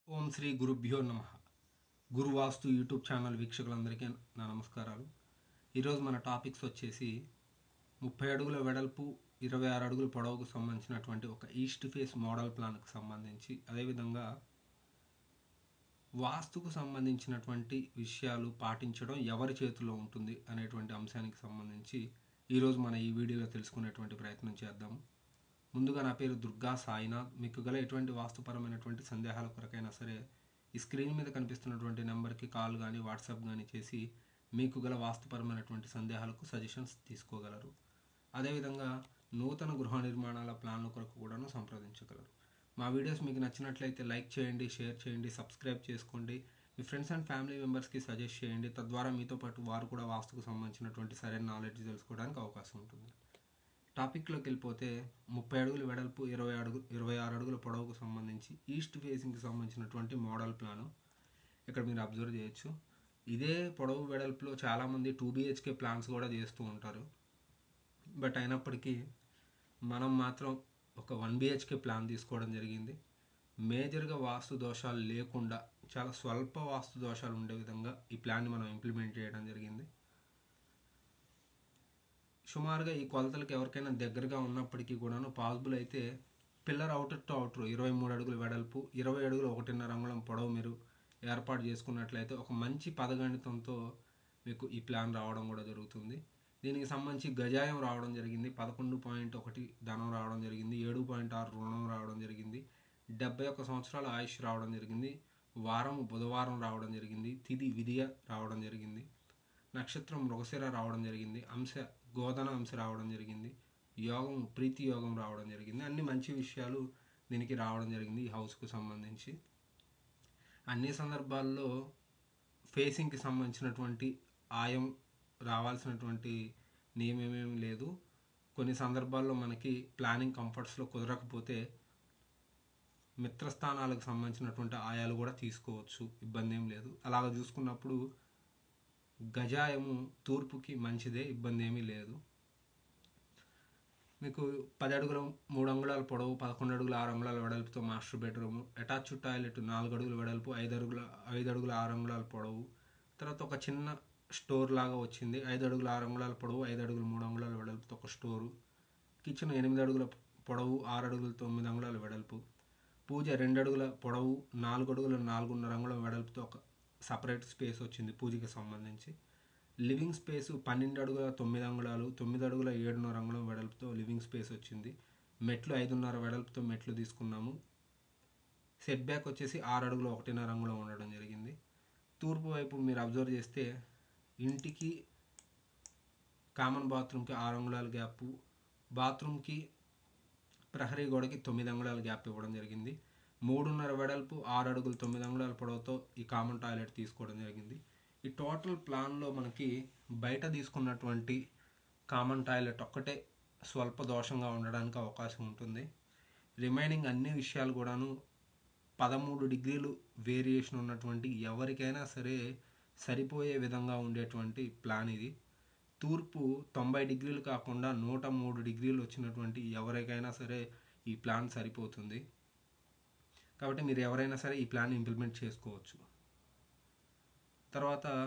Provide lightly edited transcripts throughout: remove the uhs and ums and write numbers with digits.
ఓం శ్రీ గురుభ్యో నమ. గురువాస్తు YouTube channel వీక్షకులందరికీ నా నమస్కారాలు. ఈరోజు మన టాపిక్స్ వచ్చేసి 30 అడుగుల వెడల్పు 26 అడుగుల పొడవుకు సంబంధించినటువంటి ఒక ఈస్ట్ ఫేస్ మోడల్ ప్లాన్కి సంబంధించి, అదేవిధంగా వాస్తుకు సంబంధించినటువంటి విషయాలు పాటించడం ఎవరి చేతిలో ఉంటుంది అనేటువంటి అంశానికి సంబంధించి ఈరోజు మన ఈ వీడియోలో తెలుసుకునేటువంటి ప్రయత్నం చేద్దాము. ముందుగా నా పేరు దుర్గా సాయినాథ్. మీకు గల ఎటువంటి వాస్తుపరమైనటువంటి సందేహాల కొరకైనా సరే ఈ స్క్రీన్ మీద కనిపిస్తున్నటువంటి నెంబర్కి కాల్ కానీ వాట్సాప్ కానీ చేసి మీకు గల వాస్తుపరమైనటువంటి సందేహాలకు సజెషన్స్ తీసుకోగలరు. అదేవిధంగా నూతన గృహ నిర్మాణాల ప్లాన్ల కొరకు కూడాను సంప్రదించగలరు. మా వీడియోస్ మీకు నచ్చినట్లయితే లైక్ చేయండి, షేర్ చేయండి, సబ్స్క్రైబ్ చేసుకోండి, మీ ఫ్రెండ్స్ అండ్ ఫ్యామిలీ మెంబర్స్కి సజెస్ట్ చేయండి. తద్వారా మీతో పాటు వారు కూడా వాస్తుకు సంబంధించినటువంటి సరైన నాలెడ్జ్ తెలుసుకోవడానికి అవకాశం ఉంటుంది. టాపిక్లోకి వెళ్ళిపోతే 30 అడుగుల వెడల్పు 26 అడుగుల పొడవుకు సంబంధించి ఈస్ట్ ఫేసింగ్కి సంబంధించినటువంటి మోడల్ ప్లాను ఇక్కడ మీరు అబ్జర్వ్ చేయొచ్చు. ఇదే పొడవు వెడల్పులో చాలామంది 2 BHK ప్లాన్స్ కూడా చేస్తూ ఉంటారు. బట్ అయినప్పటికీ మనం మాత్రం ఒక 1 BHK ప్లాన్ తీసుకోవడం జరిగింది. మేజర్గా వాస్తు దోషాలు లేకుండా చాలా స్వల్ప వాస్తు దోషాలు ఉండే విధంగా ఈ ప్లాన్ని మనం ఇంప్లిమెంట్ చేయడం జరిగింది. సుమారుగా ఈ కొలతలకు ఎవరికైనా దగ్గరగా ఉన్నప్పటికీ కూడాను పాసిబుల్ అయితే పిల్లర్ అవుటర్ టు అవుటర్ 23 అడుగుల వెడల్పు 20 అడుగుల 1.5 అంగుళం పొడవు మీరు ఏర్పాటు చేసుకున్నట్లయితే ఒక మంచి పదగణితంతో మీకు ఈ ప్లాన్ రావడం కూడా జరుగుతుంది. దీనికి సంబంధించి గజాయం రావడం జరిగింది, 11.1 ధనం రావడం జరిగింది, 7.6 రుణం రావడం జరిగింది, 71 సంవత్సరాల ఆయుష్ రావడం జరిగింది, వారం బుధవారం రావడం జరిగింది, తిథి విధియ రావడం జరిగింది, నక్షత్రం మృగశిర రావడం జరిగింది, అంశ గోధన అంశ రావడం జరిగింది, యోగం ప్రీతి యోగం రావడం జరిగింది. అన్ని మంచి విషయాలు దీనికి రావడం జరిగింది. ఈ హౌస్కు సంబంధించి అన్ని సందర్భాల్లో ఫేసింగ్కి సంబంధించినటువంటి ఆయం రావాల్సినటువంటి నియమమేమీ లేదు. కొన్ని సందర్భాల్లో మనకి ప్లానింగ్ కంఫర్ట్స్లో కుదరకపోతే మిత్రస్థానాలకు సంబంధించినటువంటి ఆయాలు కూడా తీసుకోవచ్చు, ఇబ్బంది ఏం లేదు. అలాగ చూసుకున్నప్పుడు గజాయము తూర్పుకి మంచిదే, ఇబ్బంది ఏమీ లేదు. మీకు 10 అడుగుల 3 అంగుళాల పొడవు 11 అడుగుల 6 అంగుళాల వెడల్పుతో మాస్టర్ బెడ్రూము, అటాచ్డ్ టాయిలెట్ 4 అడుగుల వెడల్పు 5 అడుగుల 6 అంగుళాల పొడవు, తర్వాత ఒక చిన్న స్టోర్ లాగా వచ్చింది. 5 అడుగుల 6 అంగుళాల పొడవు 5 అడుగుల 3 అంగుళాల వెడల్పుతో ఒక స్టోరు, కిచెన్ 8 అడుగుల పొడవు 6 అడుగుల 9 అంగుళాల వెడల్పు, పూజ 2 అడుగుల పొడవు 4 అడుగుల 4.5 అంగుళం వెడల్పుతో ఒక సపరేట్ స్పేస్ వచ్చింది పూజకి సంబంధించి. లివింగ్ స్పేసు 12 అడుగుల 9 అంగుళాలు 9 అడుగుల 7.5 అంగుళం వెడల్పుతో లివింగ్ స్పేస్ వచ్చింది. మెట్లు 5.5 వెడల్పుతో మెట్లు తీసుకున్నాము. సెట్ బ్యాక్ వచ్చేసి 6 అడుగుల 1.5 అంగుళం ఉండడం జరిగింది. తూర్పు వైపు మీరు అబ్జర్వ్ చేస్తే ఇంటికి కామన్ బాత్రూమ్కి 6 అంగుళాల గ్యాపు, బాత్రూమ్కి ప్రహరీ గోడకి 9 అంగుళాల గ్యాప్ ఇవ్వడం జరిగింది. 3.5 వెడల్పు 6 అడుగుల 9 అంగుళాల పొడవుతో ఈ కామన్ టాయిలెట్ తీసుకోవడం జరిగింది. ఈ టోటల్ ప్లాన్లో మనకి బయట తీసుకున్నటువంటి కామన్ టాయిలెట్ ఒక్కటే స్వల్ప దోషంగా ఉండడానికి అవకాశం ఉంటుంది. రిమైనింగ్ అన్ని విషయాలు కూడాను 13 డిగ్రీలు వేరియేషన్ ఉన్నటువంటి ఎవరికైనా సరే సరిపోయే విధంగా ఉండేటువంటి ప్లాన్ ఇది. తూర్పు 90 డిగ్రీలు కాకుండా 103 డిగ్రీలు వచ్చినటువంటి ఎవరికైనా సరే ఈ ప్లాన్ సరిపోతుంది. కాబట్టి మీరు ఎవరైనా సరే ఈ ప్లాన్ ఇంప్లిమెంట్ చేసుకోవచ్చు. తర్వాత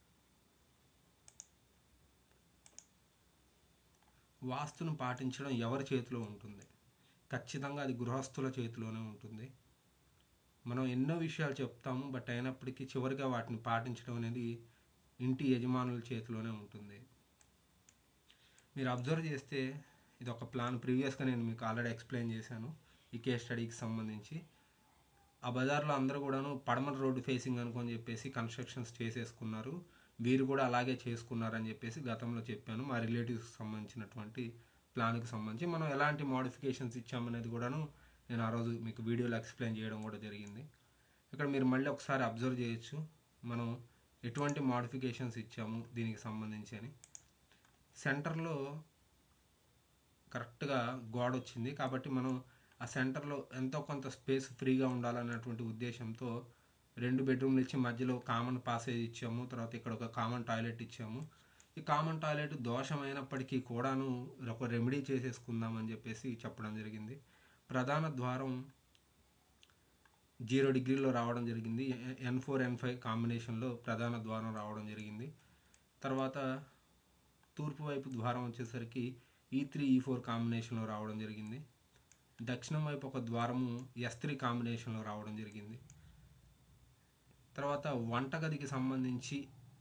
వాస్తును పాటించడం ఎవరి చేతిలో ఉంటుంది? ఖచ్చితంగా అది గృహస్థుల చేతిలోనే ఉంటుంది. మనం ఎన్నో విషయాలు చెప్తాము, బట్ అయినప్పటికీ చివరిగా వాటిని పాటించడం అనేది ఇంటి యజమానుల చేతిలోనే ఉంటుంది. మీరు అబ్జర్వ్ చేస్తే ఇది ఒక ప్లాన్ ప్రీవియస్గా నేను మీకు ఆల్రెడీ ఎక్స్ప్లెయిన్ చేశాను ఈ కేస్ స్టడీకి సంబంధించి. ఆ బజార్లో అందరూ కూడాను పడమర రోడ్డు ఫేసింగ్ అనుకొని చెప్పేసి కన్స్ట్రక్షన్స్ చేసేసుకున్నారు. వీరు కూడా అలాగే చేసుకున్నారని చెప్పేసి గతంలో చెప్పాను. మా రిలేటివ్స్కి సంబంధించినటువంటి ప్లాన్కి సంబంధించి మనం ఎలాంటి మోడిఫికేషన్స్ ఇచ్చామనేది కూడాను నేను ఆ రోజు మీకు వీడియోలో ఎక్స్ప్లెయిన్ చేయడం కూడా జరిగింది. ఇక్కడ మీరు మళ్ళీ ఒకసారి అబ్జర్వ్ చేయొచ్చు మనం ఎటువంటి మోడిఫికేషన్స్ ఇచ్చాము దీనికి సంబంధించి అని. సెంటర్లో కరెక్ట్గా గోడ వచ్చింది కాబట్టి మనం ఆ సెంటర్లో ఎంతో కొంత స్పేస్ ఫ్రీగా ఉండాలన్నటువంటి ఉద్దేశంతో 2 బెడ్రూమ్లు ఇచ్చి మధ్యలో కామన్ పాసేజ్ ఇచ్చాము. తర్వాత ఇక్కడ ఒక కామన్ టాయిలెట్ ఇచ్చాము. ఈ కామన్ టాయిలెట్ దోషమైనప్పటికీ కూడాను ఒక రెమెడీ చేసేసుకుందామని చెప్పేసి చెప్పడం జరిగింది. ప్రధాన ద్వారం 0 డిగ్రీలో రావడం జరిగింది. N4 N5 కాంబినేషన్లో ప్రధాన ద్వారం రావడం జరిగింది. తర్వాత తూర్పు వైపు ద్వారం వచ్చేసరికి E3 E4 కాంబినేషన్లో రావడం జరిగింది. దక్షిణం వైపు ఒక ద్వారము S3 కాంబినేషన్లో రావడం జరిగింది. తర్వాత వంటగదికి సంబంధించి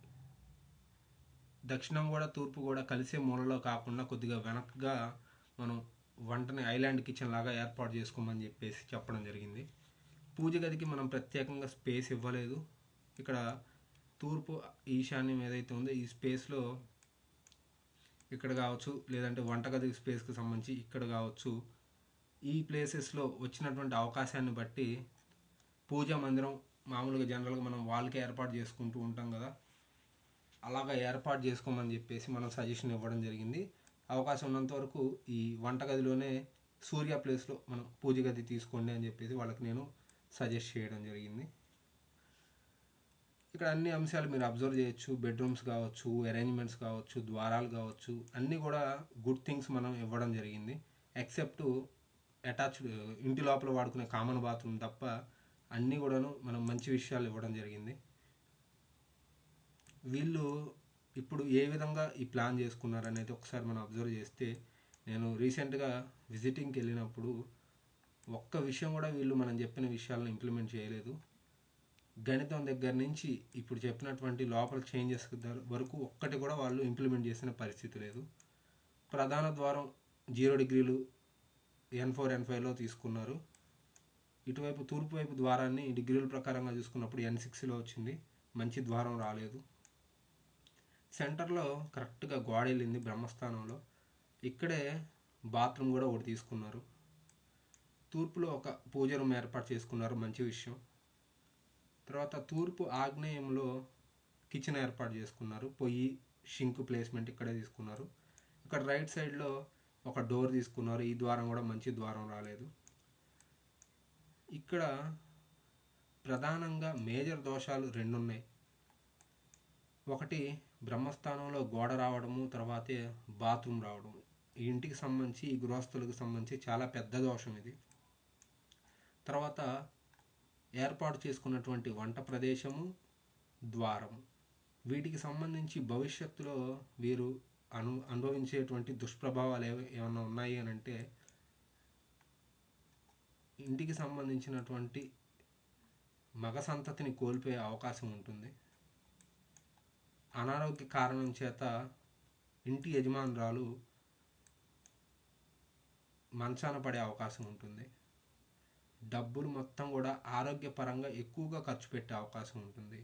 దక్షిణం కూడా తూర్పు కూడా కలిసే మూలలో కాకుండా కొద్దిగా వెనక్గా మనం వంటని ఐలాండ్ కిచెన్ లాగా ఏర్పాటు చేసుకోమని చెప్పేసి చెప్పడం జరిగింది. పూజ గదికి మనం ప్రత్యేకంగా స్పేస్ ఇవ్వలేదు. ఇక్కడ తూర్పు ఈశాన్యం ఏదైతే ఉందో ఈ స్పేస్లో ఇక్కడ కావచ్చు, లేదంటే వంటగది స్పేస్కి సంబంధించి ఇక్కడ కావచ్చు, ఈ ప్లేసెస్లో వచ్చినటువంటి అవకాశాన్ని బట్టి పూజా మందిరం మామూలుగా జనరల్గా మనం వాళ్ళకి ఏర్పాటు చేసుకుంటూ ఉంటాం కదా, అలాగా ఏర్పాటు చేసుకోమని చెప్పేసి మనం సజెషన్ ఇవ్వడం జరిగింది. అవకాశం ఉన్నంత వరకు ఈ వంటగదిలోనే సూర్య ప్లేస్లో మనం పూజ గది తీసుకోండి అని చెప్పేసి వాళ్ళకి నేను సజెస్ట్ చేయడం జరిగింది. ఇక్కడ అన్ని అంశాలు మీరు అబ్జర్వ్ చేయొచ్చు. బెడ్రూమ్స్ కావచ్చు, అరేంజ్మెంట్స్ కావచ్చు, ద్వారాలు కావచ్చు, అన్నీ కూడా గుడ్ థింగ్స్ మనం ఇవ్వడం జరిగింది. ఎక్సెప్ట్ అటాచ్డ్ ఇంటి లోపల వాడుకునే కామన్ బాత్రూమ్ తప్ప అన్నీ కూడాను మనం మంచి విషయాలు ఇవ్వడం జరిగింది. వీళ్ళు ఇప్పుడు ఏ విధంగా ఈ ప్లాన్ చేసుకున్నారు అనేది ఒకసారి మనం అబ్జర్వ్ చేస్తే, నేను రీసెంట్గా విజిటింగ్కి వెళ్ళినప్పుడు ఒక్క విషయం కూడా వీళ్ళు మనం చెప్పిన విషయాలను ఇంప్లిమెంట్ చేయలేదు. గణితం దగ్గర నుంచి ఇప్పుడు చెప్పినటువంటి లోపల చేంజెస్ వరకు ఒక్కటి కూడా వాళ్ళు ఇంప్లిమెంట్ చేసిన పరిస్థితి లేదు. ప్రధాన ద్వారం 0 డిగ్రీలు N4 N5లో తీసుకున్నారు. ఇటువైపు తూర్పు వైపు ద్వారాన్ని డిగ్రీల ప్రకారంగా చూసుకున్నప్పుడు N6లో వచ్చింది. మంచి ద్వారం రాలేదు. సెంటర్లో కరెక్ట్గా గోడ వెళ్ళింది బ్రహ్మస్థానంలో. ఇక్కడే బాత్రూమ్ కూడా ఒకటి తీసుకున్నారు. తూర్పులో ఒక పూజ రూమ్ ఏర్పాటు చేసుకున్నారు, మంచి విషయం. తర్వాత తూర్పు ఆగ్నేయంలో కిచెన్ ఏర్పాటు చేసుకున్నారు. పొయ్యి, షింక్ ప్లేస్మెంట్ ఇక్కడే తీసుకున్నారు. ఇక్కడ రైట్ సైడ్లో ఒక డోర్ తీసుకున్నారు. ఈ ద్వారం కూడా మంచి ద్వారం రాలేదు. ఇక్కడ ప్రధానంగా మేజర్ దోషాలు 2 ఉన్నాయి. ఒకటి బ్రహ్మస్థానంలో గోడ రావడము, తర్వాతే బాత్రూమ్ రావడము. ఈ ఇంటికి సంబంధించి, ఈ గృహస్థులకు సంబంధించి చాలా పెద్ద దోషం ఇది. తర్వాత ఏర్పాటు చేసుకున్నటువంటి వంట ప్రదేశము, ద్వారము, వీటికి సంబంధించి భవిష్యత్తులో వీరు అనుభవించేటువంటి దుష్ప్రభావాలు ఏమన్నా ఉన్నాయి అని అంటే, ఇంటికి సంబంధించినటువంటి మగ సంతతిని కోల్పోయే అవకాశం ఉంటుంది. అనారోగ్య కారణం చేత ఇంటి యజమానురాలు మంచాన పడే అవకాశం ఉంటుంది. డబ్బులు మొత్తం కూడా ఆరోగ్యపరంగా ఎక్కువగా ఖర్చు పెట్టే అవకాశం ఉంటుంది.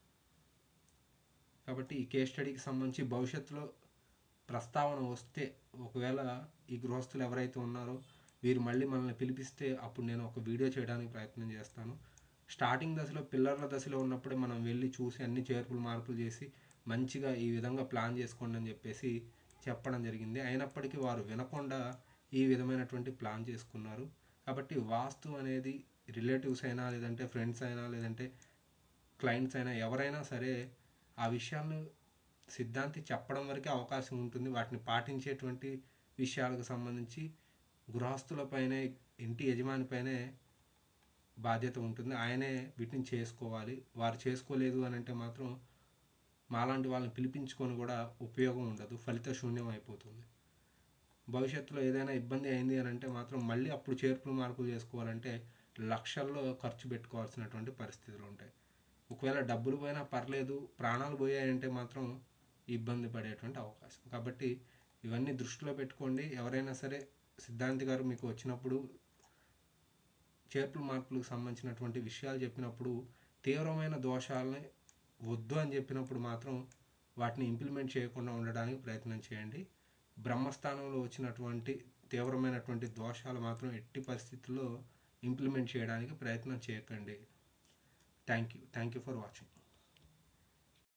కాబట్టి ఈ కేస్ స్టడీకి సంబంధించి భవిష్యత్తులో ప్రస్తావన వస్తే, ఒకవేళ ఈ గృహస్థులు ఎవరైతే ఉన్నారో వీరు మళ్ళీ మనల్ని పిలిపిస్తే అప్పుడు నేను ఒక వీడియో చేయడానికి ప్రయత్నం చేస్తాను. స్టార్టింగ్ దశలో, పిల్లర్ల దశలో ఉన్నప్పుడే మనం వెళ్ళి చూసి అన్ని చేర్పులు మార్పులు చేసి మంచిగా ఈ విధంగా ప్లాన్ చేసుకోండి అని చెప్పేసి చెప్పడం జరిగింది. అయినప్పటికీ వారు వినకుండా ఈ విధమైనటువంటి ప్లాన్ చేసుకున్నారు. కాబట్టి వాస్తు అనేది రిలేటివ్స్ అయినా, లేదంటే ఫ్రెండ్స్ అయినా, లేదంటే క్లయింట్స్ అయినా, ఎవరైనా సరే ఆ విషయాలను సిద్ధాంతి చెప్పడం వరకే అవకాశం ఉంటుంది. వాటిని పాటించేటువంటి విషయాలకు సంబంధించి గృహస్థులపైనే, ఇంటి యజమానిపైనే బాధ్యత ఉంటుంది. ఆయనే వీటిని చేసుకోవాలి. వారు చేసుకోలేదు అని అంటే మాత్రం మాలాంటి వాళ్ళని పిలిపించుకొని కూడా ఉపయోగం ఉండదు, ఫలిత శూన్యం అయిపోతుంది. భవిష్యత్తులో ఏదైనా ఇబ్బంది అయింది అని అంటే మాత్రం మళ్ళీ అప్పుడు చేర్పులు మార్పులు చేసుకోవాలంటే లక్షల్లో ఖర్చు పెట్టుకోవాల్సినటువంటి పరిస్థితులు ఉంటాయి. ఒకవేళ డబ్బులు పోయినా పర్లేదు, ప్రాణాలు పోయాయంటే మాత్రం ఇబ్బంది పడేటువంటి అవకాశం. కాబట్టి ఇవన్నీ దృష్టిలో పెట్టుకోండి. ఎవరైనా సరే సిద్ధాంతి గారు మీకు వచ్చినప్పుడు చేర్పులు మార్పులకు సంబంధించినటువంటి విషయాలు చెప్పినప్పుడు, తీవ్రమైన దోషాలని వద్దు అని చెప్పినప్పుడు మాత్రం వాటిని ఇంప్లిమెంట్ చేయకుండా ఉండడానికి ప్రయత్నం చేయండి. బ్రహ్మస్థానంలో వచ్చినటువంటి తీవ్రమైనటువంటి దోషాలు మాత్రం ఎట్టి పరిస్థితుల్లో ఇంప్లిమెంట్ చేయడానికి ప్రయత్నం చేయకండి. Thank you for watching.